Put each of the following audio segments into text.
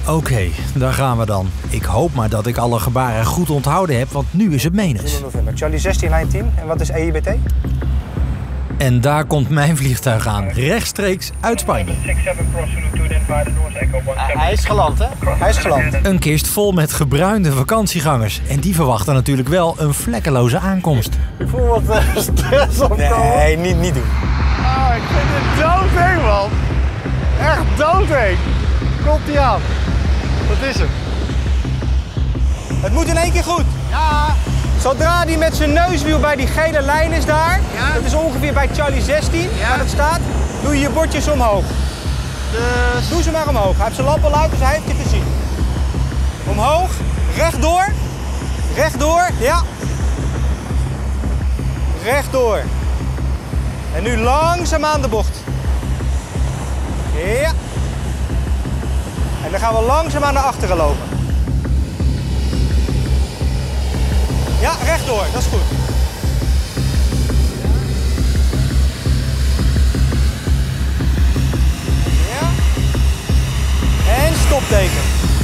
Oké, daar gaan we dan. Ik hoop maar dat ik alle gebaren goed onthouden heb, want nu is het menens. 3 november. Charlie 16, lijn 10. En wat is EIBT? En daar komt mijn vliegtuig aan, rechtstreeks uit Spanje. Hij is geland, hè? Hij is geland. Een kist vol met gebruinde vakantiegangers. En die verwachten natuurlijk wel een vlekkeloze aankomst. Ik voel wat stress opkomen. Nee, niet doen. Ah, ik vind het doodeng, man. Echt doodeng. Komt die aan. Wat is het? Het moet in één keer goed. Ja. Zodra die met zijn neuswiel bij die gele lijn is daar, Ja. dat is ongeveer bij Charlie 16, Ja. waar dat staat, doe je je bordjes omhoog. Dus... Doe ze maar omhoog. Hij heeft zijn lamp al uit, dus hij heeft je gezien. Omhoog, rechtdoor. Rechtdoor, ja. Rechtdoor. En nu langzaam aan de bocht. Ja. En dan gaan we langzaam naar achteren lopen. Ja, rechtdoor, dat is goed. Ja. En stopteken.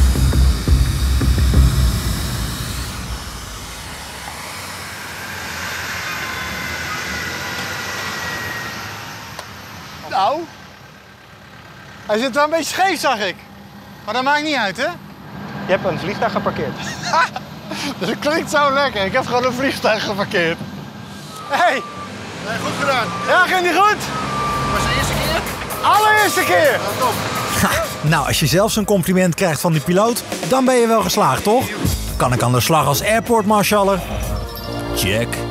Nou. Hij zit wel een beetje scheef, zag ik. Maar dat maakt niet uit, hè? Je hebt een vliegtuig geparkeerd. Dus het klinkt zo lekker. Ik heb gewoon een vliegtuig geparkeerd. Hey. Nee, goed gedaan. Ja, ging niet goed? Was de eerste keer? Allereerste keer. Ja, top. Nou, als je zelf zo'n compliment krijgt van die piloot, dan ben je wel geslaagd, toch? Kan ik aan de slag als airport marshaller? Check.